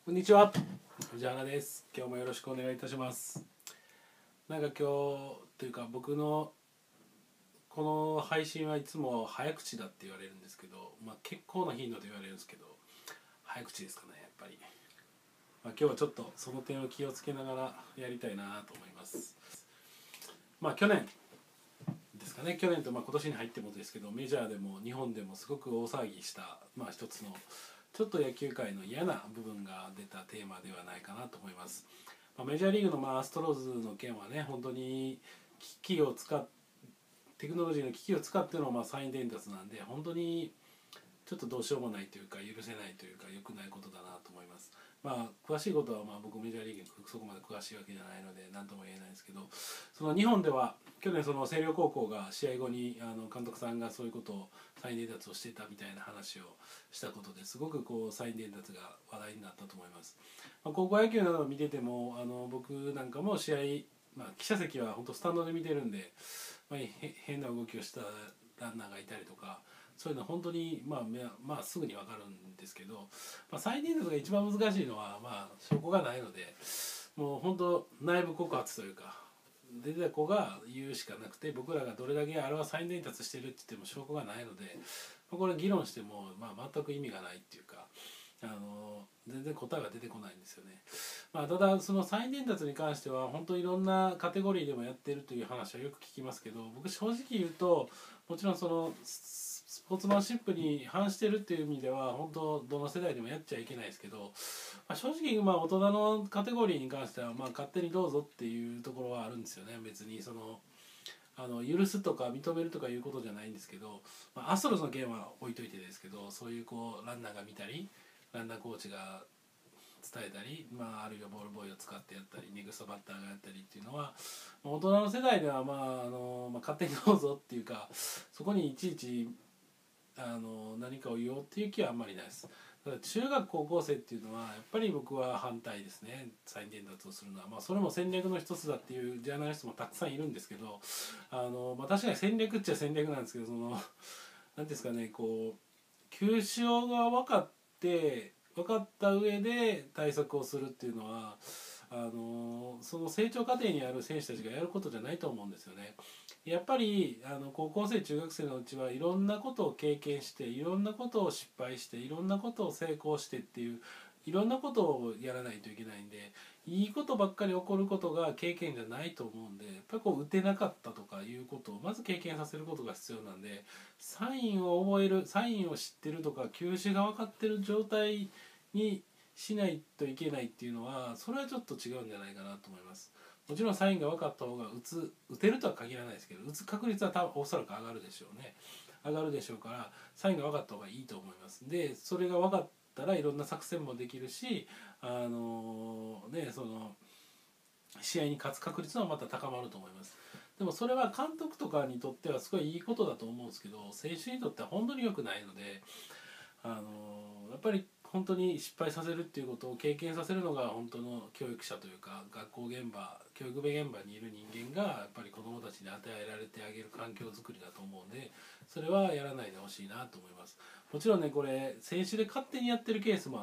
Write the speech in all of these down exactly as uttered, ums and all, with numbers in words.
こんにちは、藤原です。今日もよろしくお願いいたします。なんか今日というか僕のこの配信はいつも早口だって言われるんですけど、まあ結構な頻度で言われるんですけど、早口ですかねやっぱり。まあ、今日はちょっとその点を気をつけながらやりたいなと思います。まあ去年ですかね、去年とまあ今年に入ってもですけど、メジャーでも日本でもすごく大騒ぎしたまあ一つのちょっと野球界の嫌な部分が出たテーマではないかなと思います。まあ、メジャーリーグのまあアストロズの件はね、本当に機器を使っテクノロジーの機器を使ってのまあサイン伝達なんで、本当にちょっとどうしようもないというか許せないというか良くないことだなと思います。まあ詳しいことはまあ僕メジャーリーグにそこまで詳しいわけじゃないので何とも言えないですけど、その日本では去年その星稜高校が試合後にあの監督さんがそういうことをサイン伝達をしてたみたいな話をしたことですごくこうサイン伝達が話題になったと思います。まあ、高校野球などを見ててもあの僕なんかも試合、まあ、記者席は本当スタンドで見てるんで、まあ、変な動きをしたランナーがいたりとか。そういうのは本当に、まあ、まあすぐに分かるんですけど、まあ、サイン伝達が一番難しいのは、まあ、証拠がないのでもう本当内部告発というか出てた子が言うしかなくて、僕らがどれだけあれはサイン伝達してるって言っても証拠がないので、まあ、これ議論しても、まあ、全く意味がないっていうかあの全然答えが出てこないんですよね。まあ、ただそのサイン伝達に関しては本当いろんなカテゴリーでもやってるという話はよく聞きますけど、僕正直言うともちろんそのスポーツマンシップに反してるっていう意味では本当どの世代でもやっちゃいけないですけど、まあ、正直まあ大人のカテゴリーに関してはまあ勝手にどうぞっていうところはあるんですよね。別にそのあの許すとか認めるとかいうことじゃないんですけど、まあ、アストロズの件は置いといてですけど、そういうこうランナーが見たりランナーコーチが伝えたり、まあ、あるいはボールボーイを使ってやったりネクストバッターがやったりっていうのは大人の世代では、まああのまあ、勝手にどうぞっていうか、そこにいちいちあの何かを言おうっていう気はあんまりないです。ただ中学高校生っていうのはやっぱり僕は反対ですね、サイン伝達をするのは。まあ、それも戦略の一つだっていうジャーナリストもたくさんいるんですけど、あの、まあ、確かに戦略っちゃ戦略なんですけど、その何ですかね、こう球種が分かって分かった上で対策をするっていうのはあのその成長過程にある選手たちがやることじゃないと思うんですよね。やっぱりあの高校生中学生のうちはいろんなことを経験していろんなことを失敗していろんなことを成功してっていういろんなことをやらないといけないんで、いいことばっかり起こることが経験じゃないと思うんで、やっぱりこう打てなかったとかいうことをまず経験させることが必要なんで、サインを覚えるサインを知ってるとか球種が分かってる状態にしないといけないっていうのはそれはちょっと違うんじゃないかなと思います。もちろんサインが分かった方が打つ打てるとは限らないですけど、打つ確率は多分おそらく上がるでしょうね。上がるでしょうから、サインが分かった方がいいと思います。でそれが分かったらいろんな作戦もできるし、あのねその試合に勝つ確率はまた高まると思います。でもそれは監督とかにとってはすごいいいことだと思うんですけど、選手にとっては本当に良くないので、あのやっぱり本当に失敗させるっていうことを経験させるのが本当の教育者というか学校現場教育部現場にいる人間がやっぱり子どもたちに与えられてあげる環境づくりだと思うんで、それはやらないでほしいなと思います。もちろんねこれ選手で勝手にやってるケースもあって、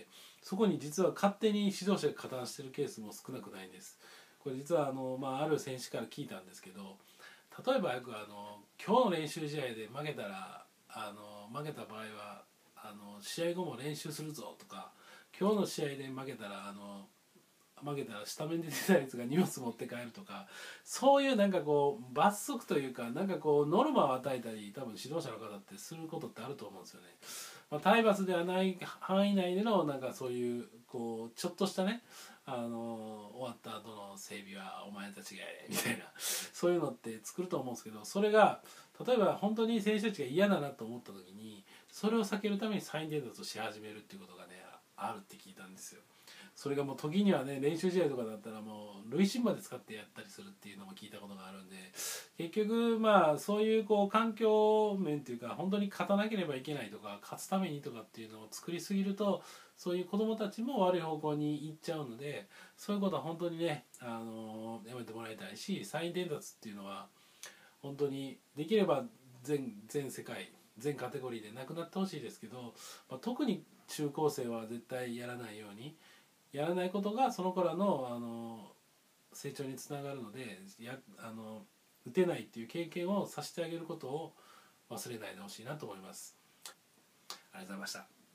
そこに実は勝手に指導者が加担してるケースも少なくないんです。これ実はあの、まあ、ある選手から聞いたんですけど、例えばよくあの今日の練習試合で負けたらあの負けた場合はあの試合後も練習するぞとか、今日の試合で負けたらあの負けたらスタメンで出たやつが荷物持って帰るとか、そういうなんかこう罰則というかなんかこうノルマを与えたり多分指導者の方ってすることってあると思うんですよね。まあ、体罰ではない範囲内でのなんかそういうこうちょっとしたね、あの終わった後の整備はお前たちがやれみたいなそういうのって作ると思うんですけど、それが例えば本当に選手たちが嫌だなと思った時にそれを避けるためにサイン伝達をし始めるっていうことがねあるって聞いたんですよ。それがもう時にはね練習試合とかだったらもう塁審まで使ってやったりするっていうのも聞いたことがあるんで、結局まあそういうこう環境面っていうか本当に勝たなければいけないとか勝つためにとかっていうのを作りすぎるとそういう子どもたちも悪い方向に行っちゃうので、そういうことは本当にねあのやめてもらいたいし、サイン伝達っていうのは本当にできれば全全世界全カテゴリーでなくなってほしいですけど、まあ、特に中高生は絶対やらないようにやらないことがその子らのあの成長につながるので、やあの打てないっていう経験をさせてあげることを忘れないでほしいなと思います。ありがとうございました。